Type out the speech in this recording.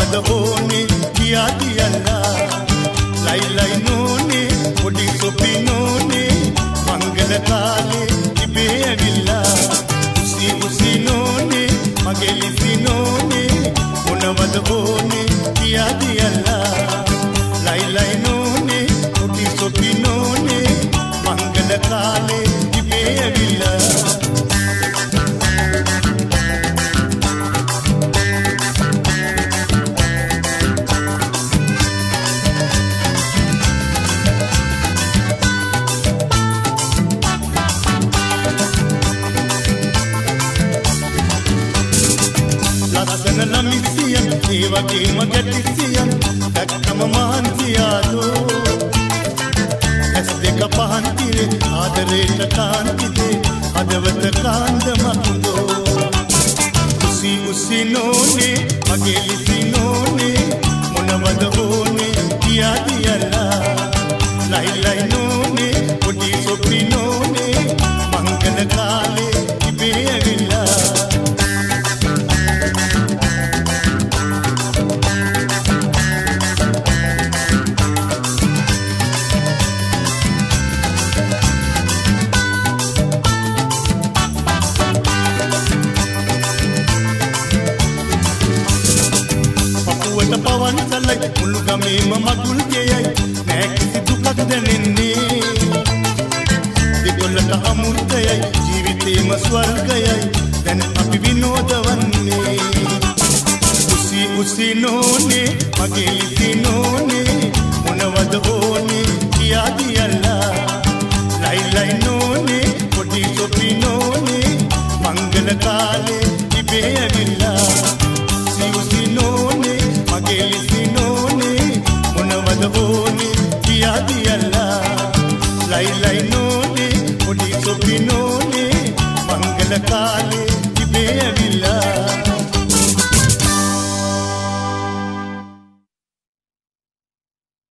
මොනවද ඕනේ කියා දියලා ලයි ලයි නෝනේ පොඩි සොපි නෝනේ මංගල කාලේ ඉබේ ඇවිල්ලා උසි උසි නෝනේ මගේ ලිපි නෝනේ මොනවද ඕනේ කියා දියලා ලයි ලයි නෝනේ පොඩි සොපි නෝනේ මංගල කාලේ ඉබේ ඇවිල්ලා ලස්සන ළමිසියන් ඒ වගේම ගැටිසියන් දැක්කම මහන්සියාදෝ ඇස් දෙක පහන් තිරේ ආදරේට කාන්තිදේ හදවත කාන්දමකුදෝ උසි උසි නෝනේ මගේ ලිපි නෝනේ මොනවද ඕනේ කියා දියලා ලයි ලයි නෝනේ පොඩි සොපි නෝනේ මංගල කාලේ ඉබේ ඇවිල්ලා පවන් සලයි මුළු ගමේම මගුල් ගෙයයි නෑ කිසි දුකක් දැනෙන්නේ දෙකොල්ලට අමුත්තයයි ජීවිතේම ස්වර්ගයයි දැන් අපි විනෝදවන්නේ උසි උසි නෝනේ මගේ ලිපි නෝනේ මොනවද ඕනේ කියා දියලා ලයි ලයි නෝනේ පොඩි සොපි නෝනේ මංගල කාලේ ඉබේ ඇවිල්ලා උසි නෝනේ මගේ ලිපි නෝනේ මොනවද ඕනේ කියා දියලා ලයි ලයි නෝනේ පොඩි සොපි නෝනේ